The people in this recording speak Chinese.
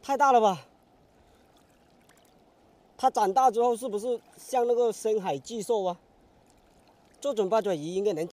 太大了吧？它长大之后是不是像那个深海巨兽啊？这种八爪鱼应该能